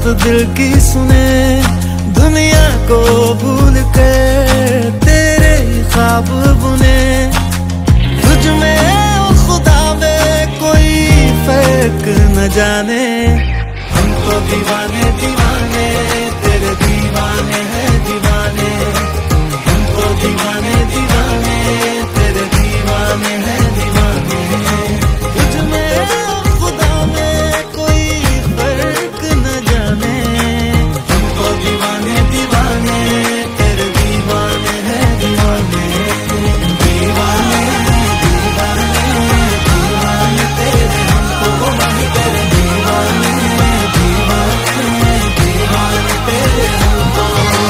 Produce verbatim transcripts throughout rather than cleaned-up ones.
दिल की सुने, दुनिया को भूल कर तेरे ख्वाब बुने। तुझ में ओ खुदा में कोई फर्क न जाने, हम तो दीवाने दीवाने तेरे दीवाने हैं दीवाने। हम तो दीवाने दीवाने तेरे दीवाने हैं दीवाने। तुझ में ओ खुदा में कोई फर्क न जाने, हम तो दीवाने दीवाने तेरे दीवाने हैं दीवाने। दीवाने दीवाने दीवाने तेरे, हमको वही तेरे दीवाने दीवाने दीवाने तेरे हमको।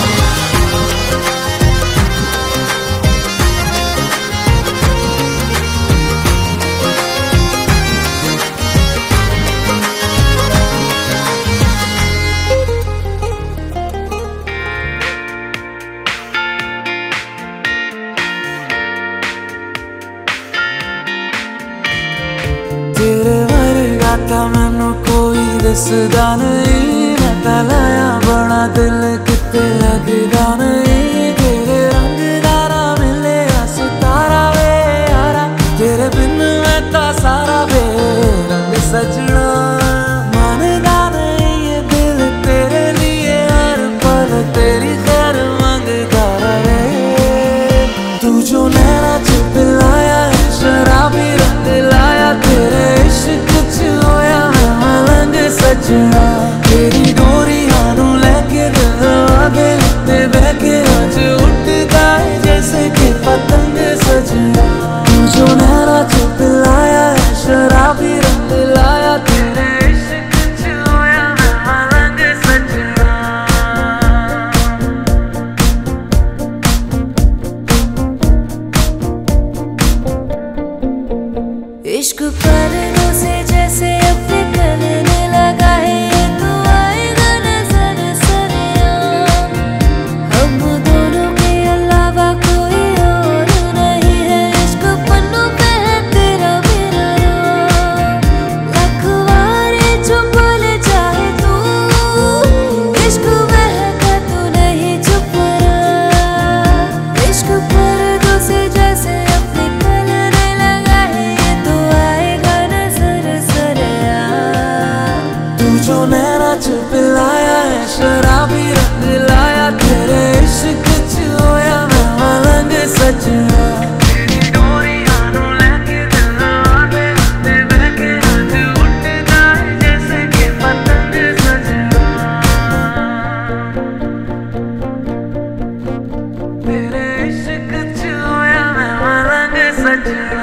तेरे वर्गा ता मैनू कोई दसदा नहीं, मैं तां लाया बड़ा दिल किते लगदा नहीं। तेरे रंग दारा मिले सितारा वे यारा, तेरे बिन मैं तां सारा वे रंग सजना। मानदा नहीं ये दिल तेरे लिए हर पल तेरी खैर मांगदा रहे। तू जो नैना च पिलाया है शराबी रंग लाया, तेरे इश्क च होया मैं मलंग सजना। तेरी डोरियां नू लेके दिल आगे ते बहके आज उठदा है जैसे कि पतंग सजना। तू जो नैना च पिलाया है शराबी रंग लाया, तेरे इश्क च होया मैं मलंग सजना। इश्क करनों से जैसे अपने करने लगा है, ये तो आएगा नजर सरेआम। हम दोनों के अलावा कोई और नहीं है, इश्क पन्नों पे है तेरा मेरा नाम। लखवारे जो बोले चाहे तू, इश्क महका तू नहीं चुप रहा। इश्क पर्दों से जैसे अपने करने लगा है, ये तो आएगा नजर सरेआम। तू जो नैना च पिलाया है शराबी रंग लाया, तेरे इश्क च होया मैं मलंग सजना। तेरी डोरियां नू लेके दिल आगे ते बहके आज उठदा है जैसे कि पतंग सजना। तेरे इश्क च होया मैं मलंग सजना।